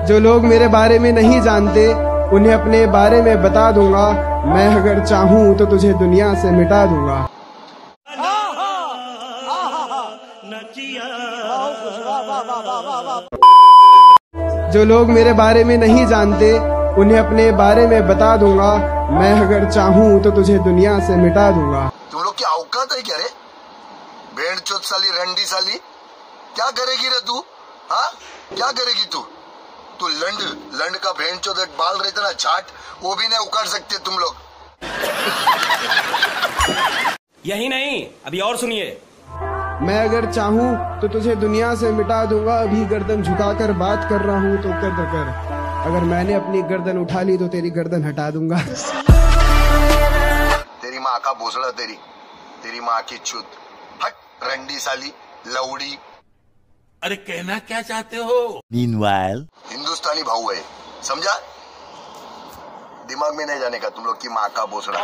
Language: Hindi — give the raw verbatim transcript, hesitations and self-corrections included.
जो लोग मेरे बारे में नहीं जानते उन्हें अपने बारे में बता दूंगा। मैं अगर चाहूँ तो तुझे दुनिया से मिटा दूंगा। जो लोग मेरे बारे में नहीं जानते उन्हें अपने बारे में बता दूंगा। मैं अगर चाहूँ तो तुझे दुनिया से मिटा दूंगा। तुम लोग क्या औकात है क्या रे? भेड़ चोद साली, रंडी साली, क्या करेगी रे तू? हाँ, क्या करेगी तू? तू लंड लंड का भेड़ चोद बाल रहते ना झाट, वो भी नहीं उखाड़ सकते तुम लोग। यही नहीं, अभी और सुनिए। मैं अगर चाहूँ तो तुझे दुनिया से मिटा दूंगा। अभी गर्दन झुकाकर बात कर रहा हूँ तो कद्र कर। अगर मैंने अपनी गर्दन उठा ली तो तेरी गर्दन हटा दूंगा। तेरी माँ का भोसड़ा, तेरी तेरी माँ की चुत। हट रंडी साली, लौड़ी। अरे कहना क्या चाहते हो? Meanwhile, हिंदुस्तानी भाऊ है, समझा? दिमाग में नहीं जाने का तुम लोग की माँ का भोसड़ा।